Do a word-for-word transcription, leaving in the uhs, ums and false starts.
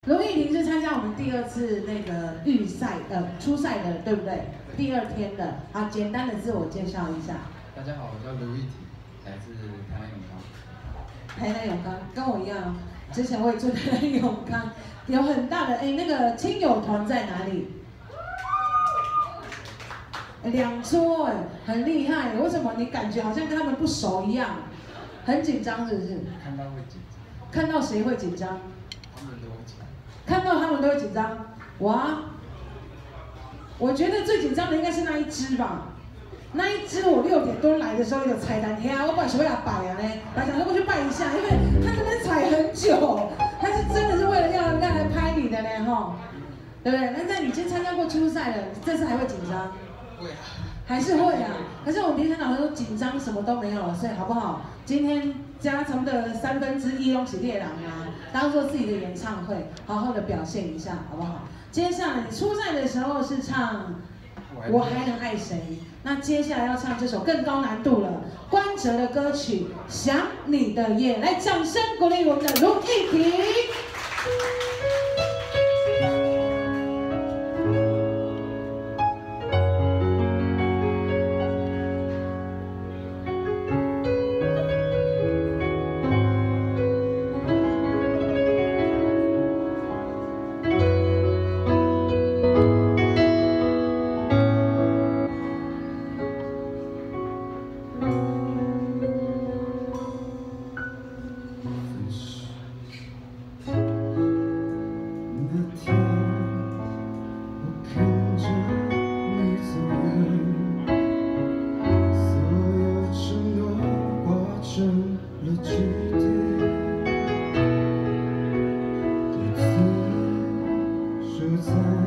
卢艺婷是参加我们第二次那个预赛呃初赛的，对不对？第二天的，好，简单的自我介绍一下。 大家好，我叫卢艺婷，来自台南永康。 台南永康跟我一样，之前我也住台南永康，有很大的哎，那个亲友团在哪里？两桌哎，很厉害。为什么你感觉好像跟他们不熟一样？很紧张是不是？ 看到会紧张。 看到谁会紧张？ 他们都会紧张。 看到他们都会紧张。哇！我觉得最紧张的应该是那一只吧。那一只我六点多来的时候有踩单天啊，我本来是为了摆啊呢，本来想说过去拜一下，因为他这边踩很久，他是真的是为了要要来拍你的呢哈，对不对？那在你已经参加过初赛了，这次还会紧张？ 会啊， 还是会啊。可是我们评审老师说紧张什么都没有了，所以好不好？今天加他们的三分之一东西列郎啊，当做自己的演唱会，好好的表现一下，好不好？接下来你初赛的时候是唱《我还能爱谁》，那接下来要唱这首更高难度了，关喆的歌曲《想你的夜》，来掌声鼓励我们的卢艺婷。 在